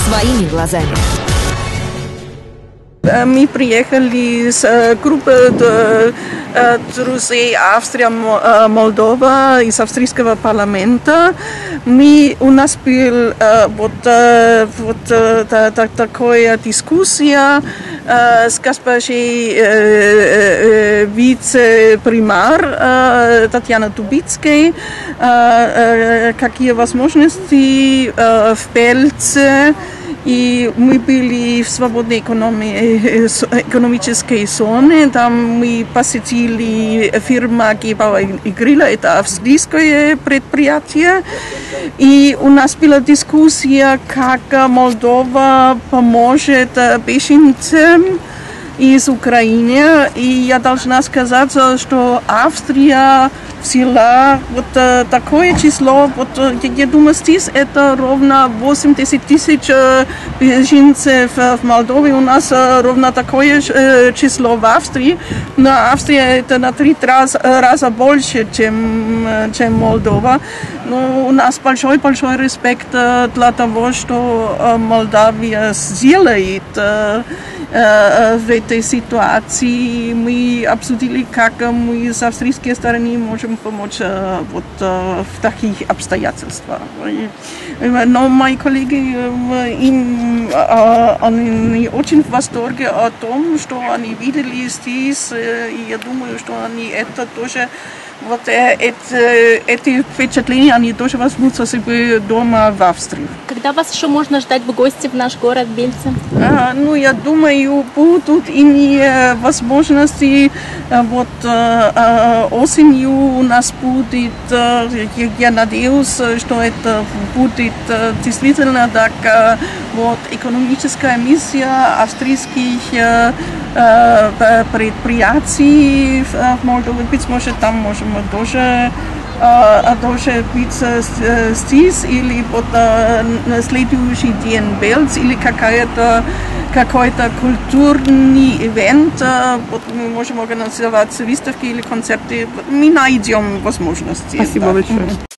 своими глазами. Мы приехали с группой друзей Австрия-Молдова из австрийского парламента. У нас был такая дискуссия с госпожей вице-премьер Татьяной Дубицкой, какие возможности в Пельце. И мы были в свободной экономической зоне, там мы посетили фирму Gebauer и Griller, это австрийское предприятие, и у нас была дискуссия, как Молдова поможет беженцам из Украины, и я должна сказать, что Австрия взяла такое число, я думаю, здесь это ровно 80 тысяч беженцев в Молдове, у нас ровно такое число в Австрии, но Австрия это на 3 раза больше, чем Молдова. Но у нас большой респект для того, что Молдавия сделает в этой ситуации. Мы обсудили, как мы с австрийской стороны можем помочь в таких обстоятельствах. Но мои коллеги, они очень в восторге о том, что они видели здесь, и я думаю, что они это тоже эти впечатления они тоже возьмут со собой дома в Австрии. Когда вас еще можно ждать в гости в наш город Бельцы? Я думаю, будут иные возможности. Осенью у нас будет, я надеюсь, что это будет действительно так, экономическая миссия австрийских предприятий в Молдове. Быть может, там можем тоже быть здесь, или на следующий день Бельц, или какой-то культурный ивент. Мы можем организовать выставки или концерты. Мы найдем возможности. Спасибо большое.